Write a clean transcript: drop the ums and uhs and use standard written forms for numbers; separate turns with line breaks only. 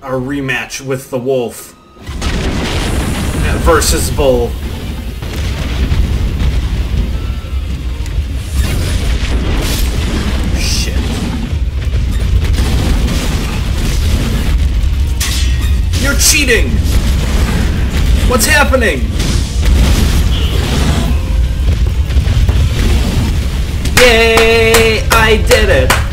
a rematch with the wolf versus Bull. Shit. You're cheating! What's happening? Yay! I did it!